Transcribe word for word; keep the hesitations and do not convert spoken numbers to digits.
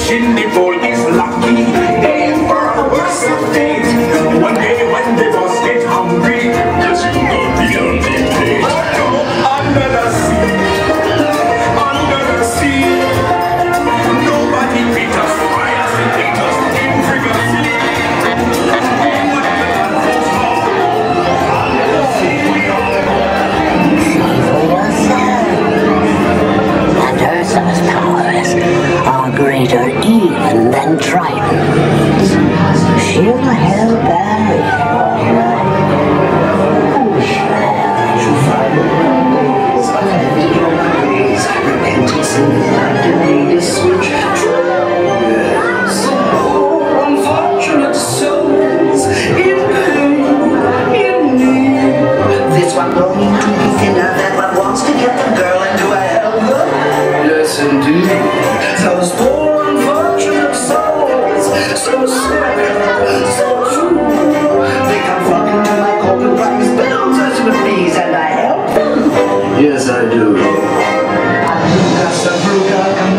Wishing the boy is lucky, aim for a worse of fate. One day when the boss get hungry, yes, you will be on the plate. Under the sea, under the sea, nobody beat us, fires and beat us in frequency. And Ursula's powers are greater even than Triton's. She'll help Barry, all right. Repentance in the underneath switch. Oh, unfortunate souls in pain, in need. This one longing to be thinner, that one wants to get the girl into a hell. Yes, indeed. Those poor unfortunate souls, so sad, so true. They come flocking to my golden wax bells as with these, and I help them. Yes, I do. I do got some